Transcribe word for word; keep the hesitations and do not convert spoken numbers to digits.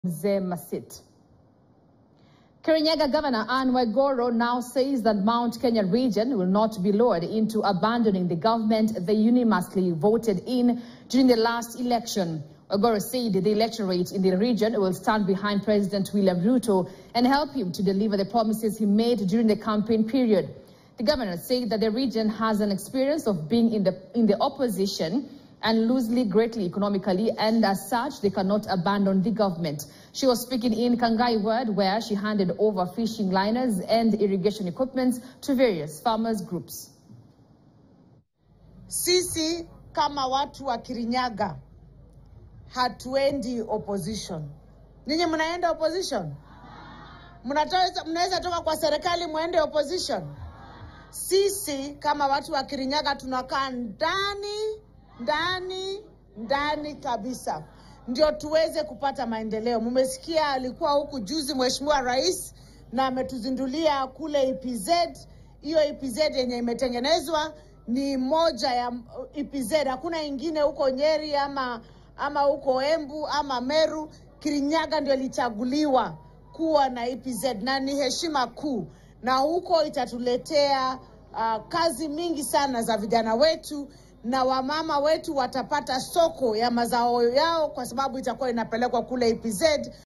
Masit. Kirinyaga Governor Waiguru now says that Mount Kenya region will not be lured into abandoning the government they unanimously voted in during the last election. Waiguru said the electorate in the region will stand behind President William Ruto and help him to deliver the promises he made during the campaign period. The governor said that the region has an experience of being in the, in the opposition and loosely greatly economically, and as such, they cannot abandon the government. She was speaking in Kangai Ward, where she handed over fishing liners and irrigation equipment to various farmers groups. Sisi kama watu wa Kirinyaga hatuendi opposition. Ninyi mnaenda opposition? Mnatoa mnaweza toka kwa serikali muende opposition? Sisi kama watu wa Kirinyaga tunakaa ndani ndani ndani kabisa ndio tuweze kupata maendeleo. Mmesikia alikuwa huku juzi Mheshimiwa Rais na ametuzindulia kule E P Z. Hiyo E P Z yenye imetengenezwa ni moja ya E P Z, hakuna ingine huko Nyeri ama ama huko Embu ama Meru. Kirinyaga ndio ilichaguliwa kuwa na E P Z na ni heshima kuu, na huko itatuletea uh, kazi mingi sana za vijana wetu, na wamama wetu watapata soko ya mazao yao kwa sababu itakuwa inapelekwa kule E P Z.